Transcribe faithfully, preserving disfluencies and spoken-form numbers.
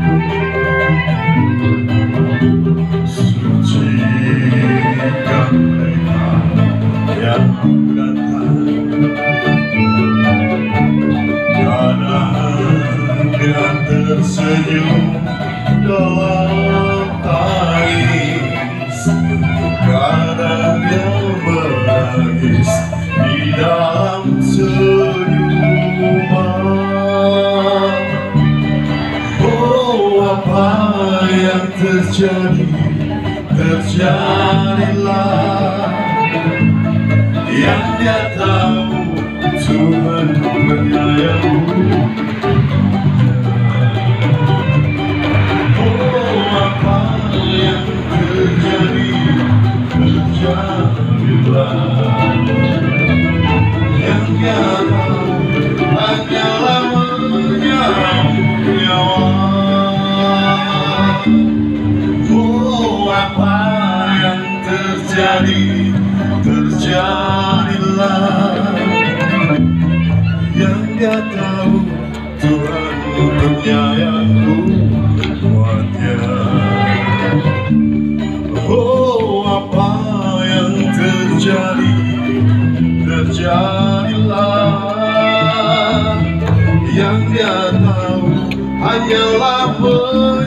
Sucikan mereka yang datang, kadang dia tersenyum dalam tangis, kadang dia menangis di dalam senyuman. Oh, apa yang terjadi, terjadilah. Yang dia tahu Tuhan menyayangmu. Oh, apa yang terjadi, terjadilah. Yang dia tahu hanyalah menyayangmu nyawa. Oh, apa yang terjadi, terjadilah. Yang dia tahu Tuhan menyayangku buatnya. Oh, apa yang terjadi, terjadilah. Yang dia tahu hanyalah